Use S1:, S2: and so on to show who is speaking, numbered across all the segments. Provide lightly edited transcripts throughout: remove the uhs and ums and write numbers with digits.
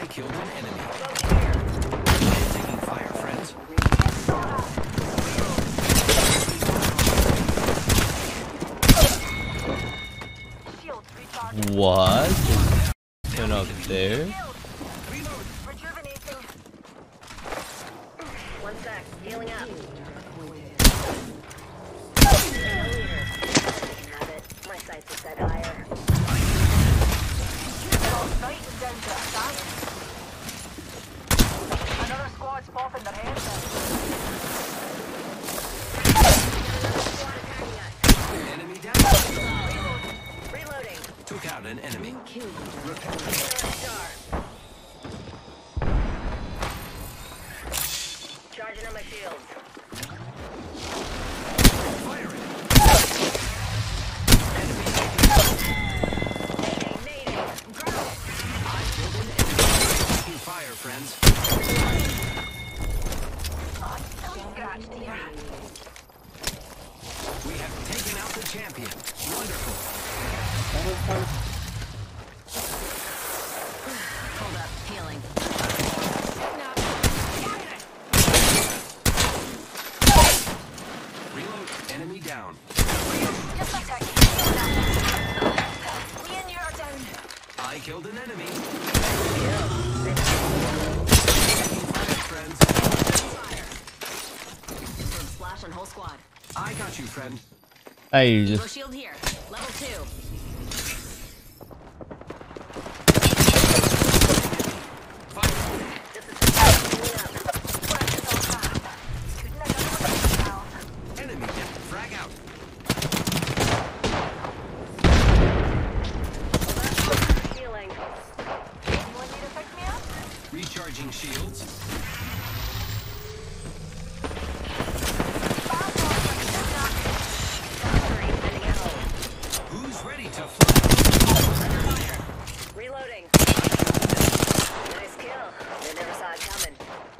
S1: I killed an enemy. Taking fire, friends.
S2: What? Turn up there?
S3: One sec, healing up. My sights are set higher.
S4: Another squad's popping their heads
S1: Enemy down.
S3: Reloading.
S1: Took out an enemy.
S3: Charging on my shields.
S1: Firing. Fire, friends. We have taken out the champion. Wonderful.
S3: Hold up, healing.
S1: Reload. Enemy down. I killed an enemy. Friends.
S3: Splash on whole squad.
S1: I got you, friend.
S2: Hey,
S3: Go
S2: just
S3: shield here. Level 2.
S1: Enemy down. Frag out.
S3: Healing.
S1: Recharging shields. Who's ready to fly?
S3: Reloading. Nice kill. They never saw it coming.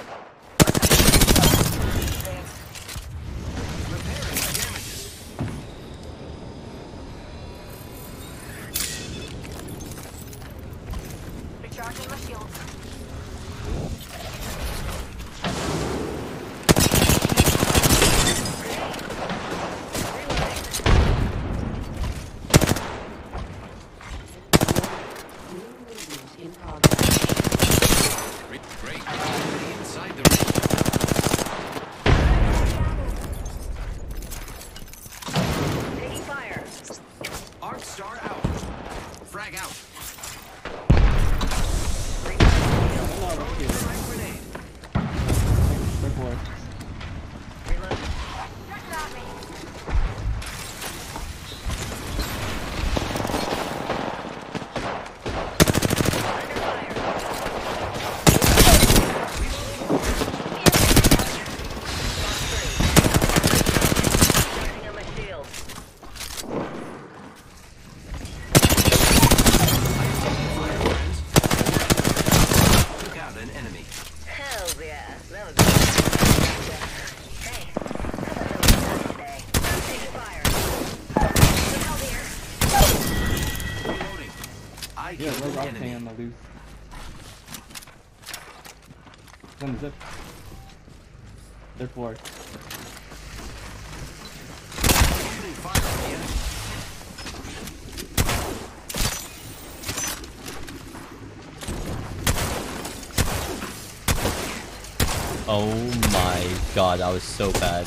S1: Repairing the damages.
S4: Recharging my shields.
S1: Great. Inside the ring.
S3: Taking fire.
S1: Arc star out. Frag out. Grenade.
S3: Reload. Under fire. Charging on my shield.
S1: Took out an enemy.
S3: Hell yeah. That was good. Hey, how about a little fun today? I'm taking fire. Look out here.
S1: Reloading. I
S5: Yeah,
S1: killed
S5: we're
S1: an
S5: rocking
S1: enemy.
S5: on the loose. One zip. They're four.
S1: Opening fire on the enemy.
S2: oh my god, that was so bad.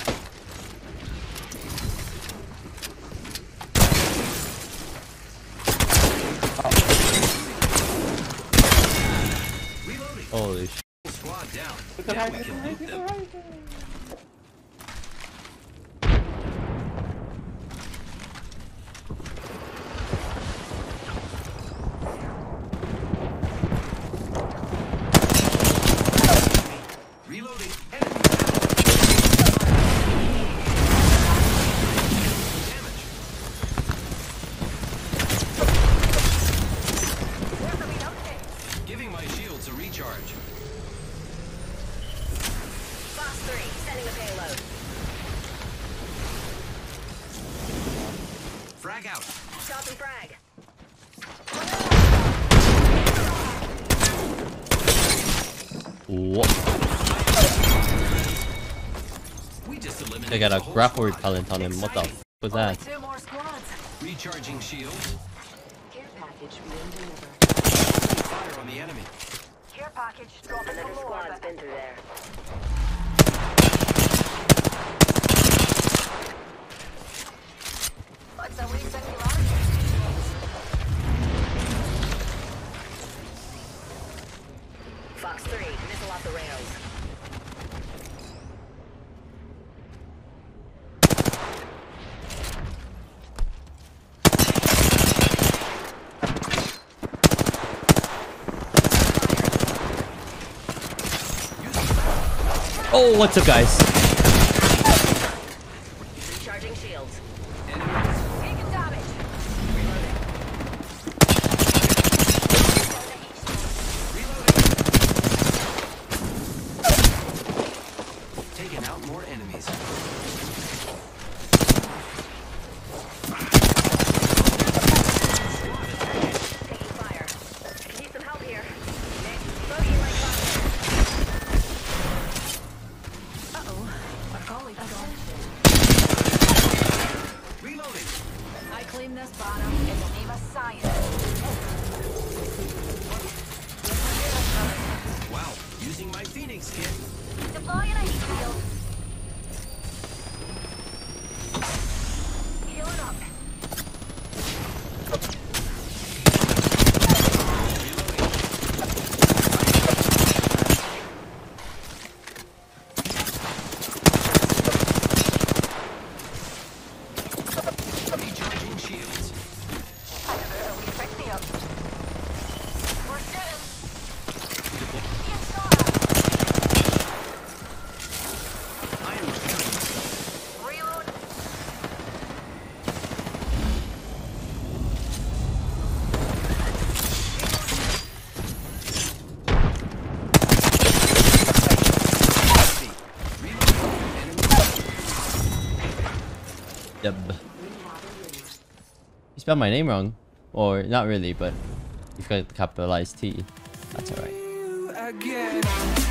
S1: Reloading.
S2: Holy sh!
S1: Squad down.
S5: Look at
S1: Now
S5: right,
S1: we
S5: look
S1: can
S5: at
S1: loot
S5: right,
S1: them.
S5: look at right.
S1: Reloading. Enemy. Damage. Giving my shields a recharge.
S3: Boss 3, sending a payload.
S1: Frag out.
S3: Stop and frag.
S2: What?
S1: We just eliminated
S2: They got
S1: the
S2: a
S1: whole
S2: grapple
S1: squad.
S2: repellent on him. What the f was
S4: Only
S2: that?
S4: 2 more squads.
S1: Recharging shields.
S6: Care package being delivered.
S1: Fire on the enemy.
S4: Care package dropping
S3: Another
S4: from
S3: squad's
S4: orbit.
S3: been through there.
S4: What's a wee singularity?
S3: Fox 3, missile off the rails.
S2: Oh, what's up, guys?
S3: Recharging shields.
S4: Taking damage.
S1: Taking out more enemies.
S3: Taking fire. I can use some help here. Nick, bogey like fire.
S4: Uh-oh. Our colleague's gone.
S1: Reloading.
S4: I claim this banner in the name of science.
S1: Wow. Using my Phoenix kit.
S4: Deploying a heat shield. Healing up.
S1: Recharging shields.
S4: I have a wee pick-me-up. We're shooting. Being shot at.
S1: I am repairing.
S4: Reload.
S2: Yep. You spelled my name wrong. Or, not really, but you've got capitalized T. That's alright.
S1: Again.